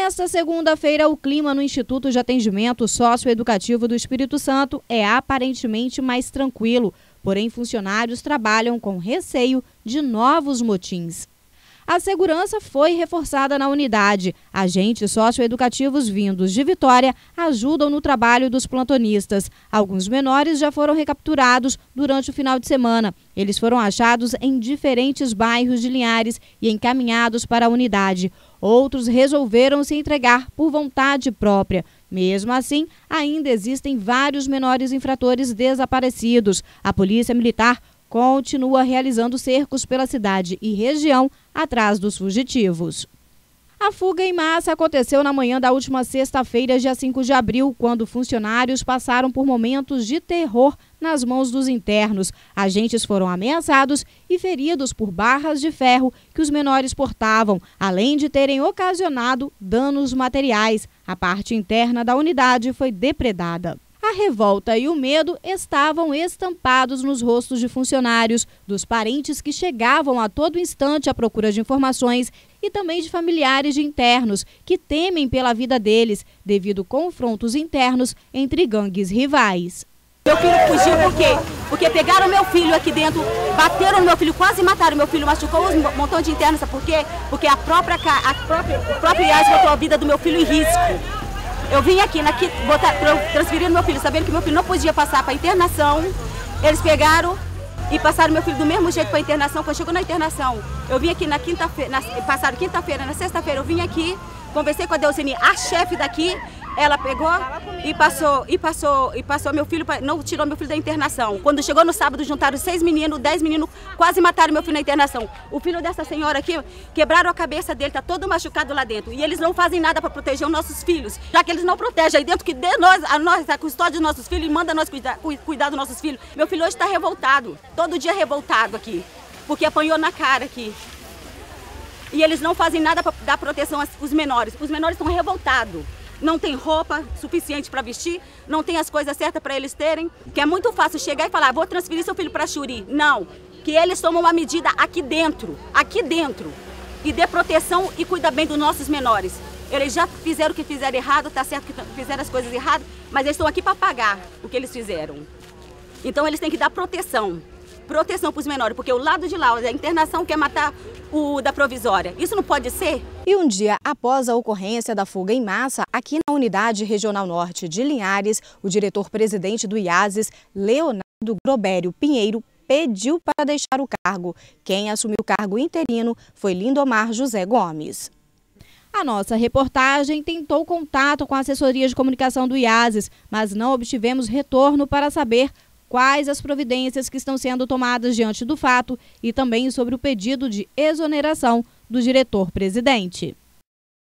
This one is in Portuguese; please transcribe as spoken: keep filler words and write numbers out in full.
Nesta segunda-feira, o clima no Instituto de Atendimento Socioeducativo do Espírito Santo é aparentemente mais tranquilo, porém funcionários trabalham com receio de novos motins. A segurança foi reforçada na unidade. Agentes socioeducativos vindos de Vitória ajudam no trabalho dos plantonistas. Alguns menores já foram recapturados durante o final de semana. Eles foram achados em diferentes bairros de Linhares e encaminhados para a unidade. Outros resolveram se entregar por vontade própria. Mesmo assim, ainda existem vários menores infratores desaparecidos. A Polícia Militar continua realizando cercos pela cidade e região atrás dos fugitivos. A fuga em massa aconteceu na manhã da última sexta-feira, dia cinco de abril, quando funcionários passaram por momentos de terror nas mãos dos internos. Agentes foram ameaçados e feridos por barras de ferro que os menores portavam, além de terem ocasionado danos materiais. A parte interna da unidade foi depredada. A revolta e o medo estavam estampados nos rostos de funcionários, dos parentes que chegavam a todo instante à procura de informações e também de familiares de internos que temem pela vida deles devido a confrontos internos entre gangues rivais. Meu filho fugiu por quê? Porque pegaram meu filho aqui dentro, bateram no meu filho, quase mataram meu filho, machucou um montão de internos, sabe por quê? Porque a própria, a própria, o próprio I A S botou a vida do meu filho em risco. Eu vim aqui, aqui botar, transferir meu filho, sabendo que meu filho não podia passar para internação. Eles pegaram e passaram meu filho do mesmo jeito para internação. Quando chegou na internação, eu vim aqui na quinta-feira, passaram quinta-feira, na sexta-feira eu vim aqui, conversei com a Deuseni, a chefe daqui. Ela pegou e passou, e passou, e passou meu filho, não tirou meu filho da internação. Quando chegou no sábado, juntaram seis meninos, dez meninos, quase mataram meu filho na internação. O filho dessa senhora aqui, quebraram a cabeça dele, tá todo machucado lá dentro. E eles não fazem nada para proteger os nossos filhos, já que eles não protegem aí dentro, que dê nós, a nós, a custódia dos nossos filhos e manda nós cuidar, cuidar dos nossos filhos. Meu filho hoje está revoltado, todo dia revoltado aqui, porque apanhou na cara aqui. E eles não fazem nada para dar proteção aos menores. Os menores estão revoltados. Não tem roupa suficiente para vestir, não tem as coisas certas para eles terem, que é muito fácil chegar e falar, vou transferir seu filho para Xuri. Não, que eles tomam uma medida aqui dentro, aqui dentro, e dê proteção e cuida bem dos nossos menores. Eles já fizeram o que fizeram errado, tá certo que fizeram as coisas erradas, mas eles estão aqui para pagar o que eles fizeram. Então eles têm que dar proteção. Proteção para os menores, porque o lado de lá, a internação quer matar o da provisória. Isso não pode ser? E um dia após a ocorrência da fuga em massa, aqui na Unidade Regional Norte de Linhares, o diretor-presidente do I A S, Leonardo Grobério Pinheiro, pediu para deixar o cargo. Quem assumiu o cargo interino foi Lindomar José Gomes. A nossa reportagem tentou contato com a assessoria de comunicação do I A S, mas não obtivemos retorno para saber quais as providências que estão sendo tomadas diante do fato e também sobre o pedido de exoneração do diretor-presidente.